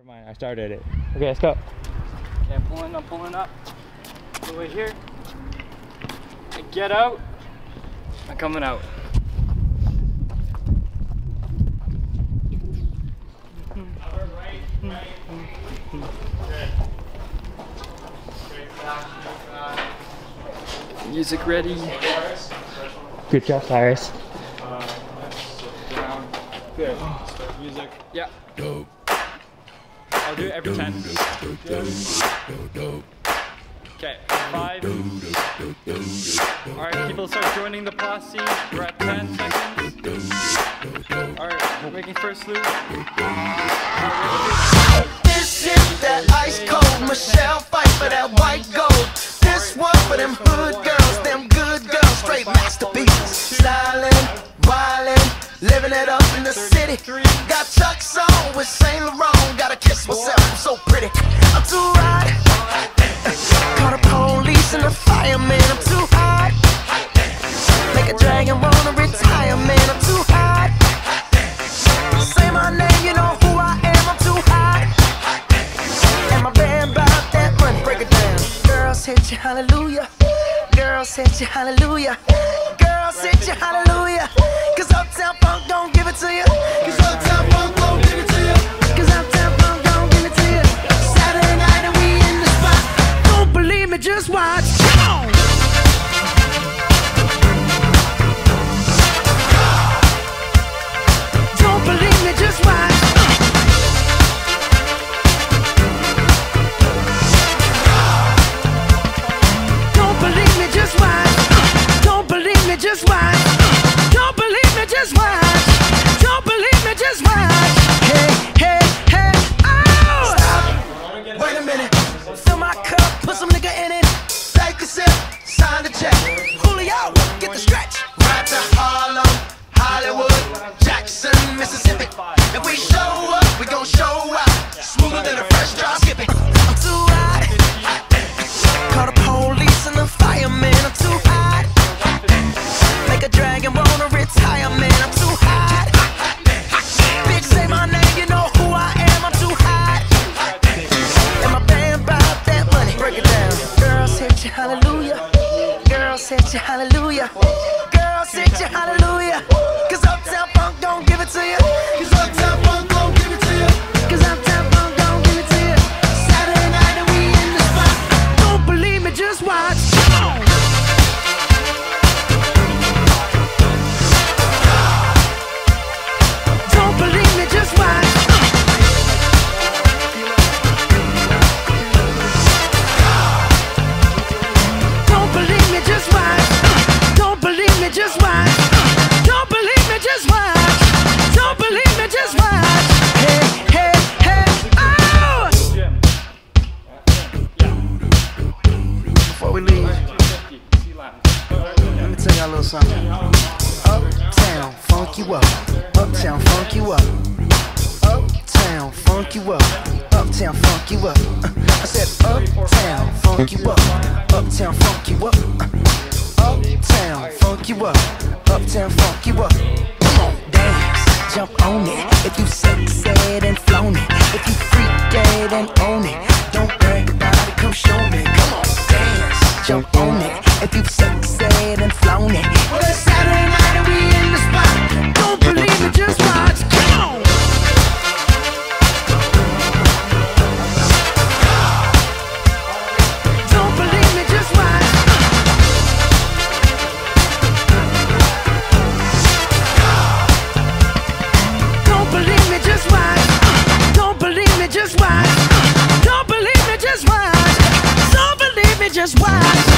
Never mind, I started it. Okay, let's go. Okay, I'm pulling up. Go right here. I get out. I'm coming out. Music ready. Good job, Cyrus. Good. Music. Yeah. I'll do it every 10. Okay, 5. Alright, people start joining the posse. We're at 10 seconds. Alright, we're making first loop. This is that ice cold Michelle fight for that white gold. This one for them hood girls, them good girls, straight masterpieces. Stylin', wildin', living it up in the city. Got Chuck's on with Saint Laurent. Gotta kiss myself, I'm so pretty. I'm too hot. Call the police and the fireman. I'm too hot. Make a dragon wanna retire, man. I'm too hot. Say my name, you know who I am. I'm too hot. And my band bout that money. Break it down. Girls hit you, hallelujah. Girls hit you, hallelujah. Girls hit you, hallelujah. Cause Uptown Funk don't give it to you. Cause Uptown Funk don't give it to you. Cause Uptown Funk don't give it to you. Saturday night and we in the spot. Don't believe me, just watch. Come on. Don't believe me, just watch. Don't believe me, just watch. Don't believe me, just watch. Don't believe me, just watch. Don't believe me, just watch. Hey, hey, hey, oh! Stop. Wait a minute. Fill my cup, put some nigga in it. Take a sip, sign the check. Julio, get the stretch. Right to Harlem, Hollywood, Jackson, Mississippi. If we show up, we gon' show out. Smoother than a fresh drop skipping. I'm too hot. Call the police and the fireman. I'm too hot. Make a dragon wanna retire, man. I'm too hot. Bitch, say my name, you know who I am. I'm too hot. And my band bout that money. Break it down. Girls hit you, hallelujah. Girls hit you, hallelujah. Girls hit you, hallelujah. Cause Uptown Funk don't give it to you. Cause Uptown Funk don't give it to you. Cause Uptown Funk don't give it to you. Saturday night and we in the spot. Don't believe me, just watch. Come on. Don't believe me, just watch. Don't believe me, just watch. Don't believe me, just watch. Don't believe me, just watch. Don't believe me, just watch. Hey, hey, hey, oh! Before we leave, let me tell y'all a little something. Uptown, funk you up. Uptown, funk you up. Uptown, funk you up. Uptown, funk you up. I said uptown, funk you up. Uptown, funk you up. Uptown, funk you up. Uptown, funk you up. Come on, dance, jump on it. If you sexed and flown it, if you freak dead and own it, don't brag about it, come show me. Come on, dance, jump on it. If you sexed and flown it, well, it's Saturday night and we in the spot. Don't believe me, just watch. Come on. Don't believe me, just watch. Don't believe me, just watch. Don't believe me, just watch. Don't believe me, just watch. Don't believe me, just watch.